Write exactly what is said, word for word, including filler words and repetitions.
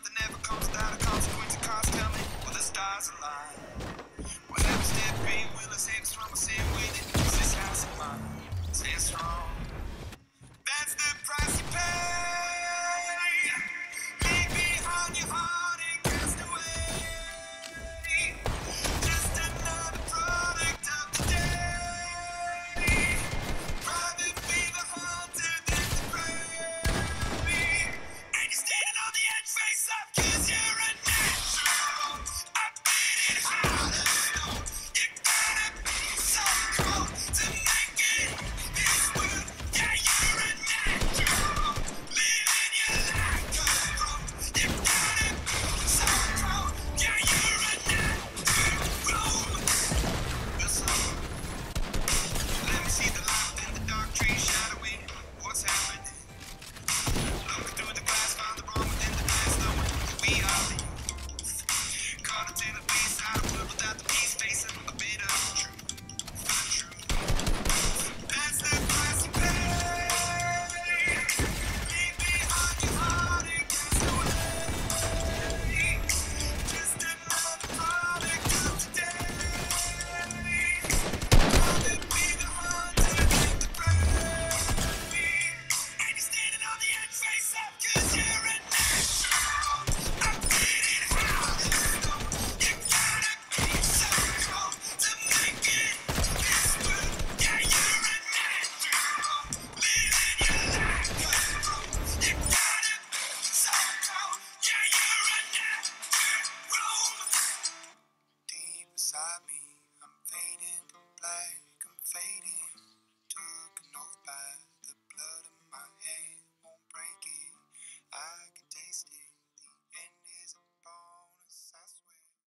Nothing ever comes without a consequence. The cars tell me, will the stars align? What happens to it be? Will it save us from a sin with it? Is this house of mine? Stay strong.